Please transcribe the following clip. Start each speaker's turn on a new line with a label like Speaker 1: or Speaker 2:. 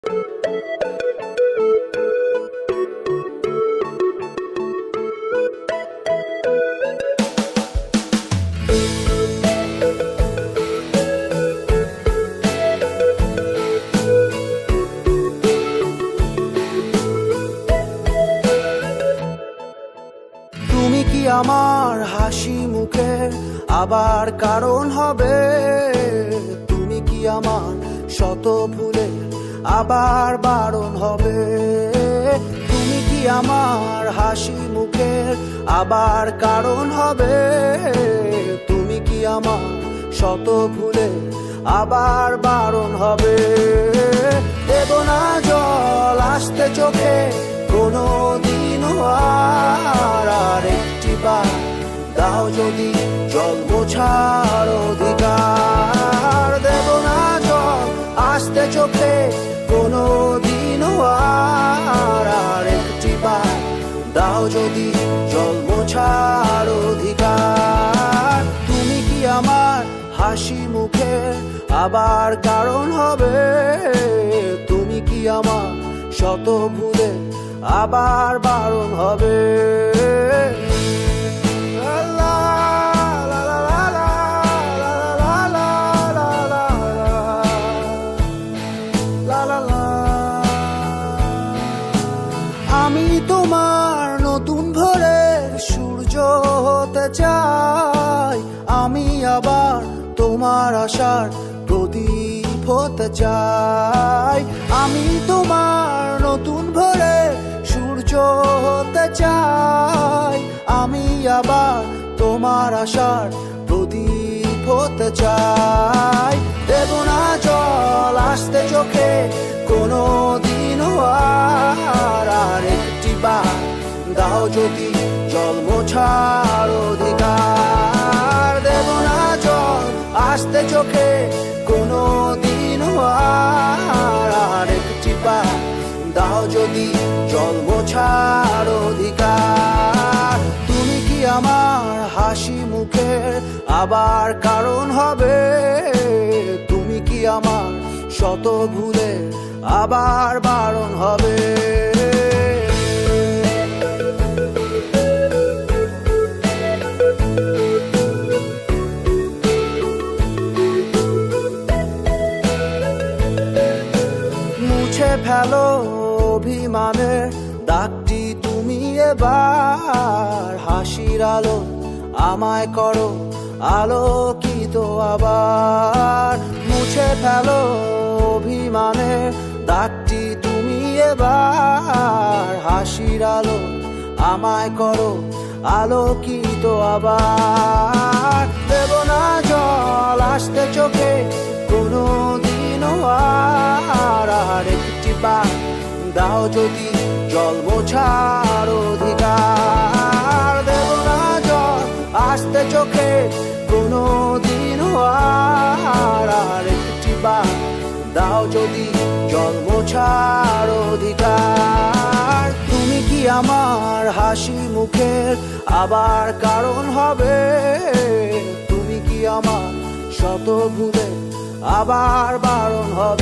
Speaker 1: তুমি কি আমার হাসি মুখের আবার কারণ হবে? তুমি কি আমার শত ভুলের আবার বারণ হবে? তুমি কি আমার হাসি মুখের আবার কারণ হবে? তুমি কি আমার শত ভুলের আবার বারণ হবে? দেব না জল আসতে চোখে কোনো দিনও আর একটি বার দাও যদি জল মোছার অধিকার। দেব না জল আসতে চোখে কোনো দিনও আর একটি বার দাও যদি জল মোছার অধিকার। তুমি কি আমার হাসি মুখের আবার কারণ হবে? তুমি কি আমার শত ভুলে আবার বারণ হবে? আমি তোমার নতুন ভোরের সূর্য হতে চাই, আমি আবার তোমার আশার প্রদীপ হতে চাই। আমি তোমার নতুন ভোরের সূর্য হতে চাই, আমি আবার তোমার আশার প্রদীপ হতে চাই। দেব না জল আসতে চোখে কোনো দিনও আর একটি বার দাও যদি জল মোছার অধিকার। দেব না জল আসতে চোখে কোনো দিনও আর একটি বার দাও যদি জল মোছার অধিকার। তুমি কি আমার হাসি মুখের আবার কারণ হবে? তুমি কি আমার শত ভুলে আবার বারণ হবে? মুছে ফেলো অভিমানের দাগটি তুমি এবার, হাসির আলো আমায় করো আলোকিত আবার। মুছে ফেলো অভিমানের দাগটি তুমি এবার, হাসির আলো আমায় করো আলোকিত আবার। দেব না জল আসতে চোখে কোনো দিনও আর একটি বার দাও যদি জল মোছার অধিকার। দেব না জল আসতে চোখে কোনো দিনও আর একটি বার দাও যদি জল মোছার অধিকার। তুমি কি আমার হাসি মুখের আবার কারণ হবে? তুমি কি আমার শত ভুলে আবার বারণ হবে?